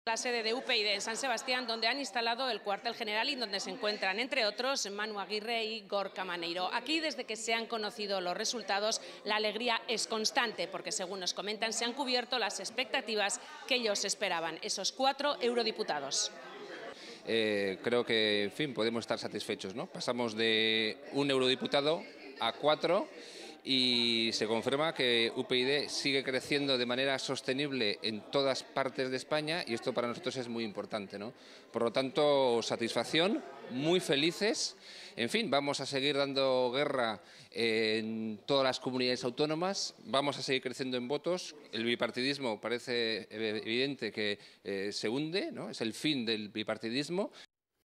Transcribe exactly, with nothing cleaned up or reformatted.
La sede de U P YD en San Sebastián, donde han instalado el cuartel general y donde se encuentran, entre otros, Manu Aguirre y Gorka Maneiro. Aquí, desde que se han conocido los resultados, la alegría es constante, porque, según nos comentan, se han cubierto las expectativas que ellos esperaban, esos cuatro eurodiputados. Eh, creo que, en fin, podemos estar satisfechos, ¿no? Pasamos de un eurodiputado a cuatro y se confirma que U P YD sigue creciendo de manera sostenible en todas partes de España y esto para nosotros es muy importante, ¿no? Por lo tanto, satisfacción, muy felices. En fin, vamos a seguir dando guerra en todas las comunidades autónomas, vamos a seguir creciendo en votos. El bipartidismo parece evidente que eh, se hunde, ¿no? Es el fin del bipartidismo.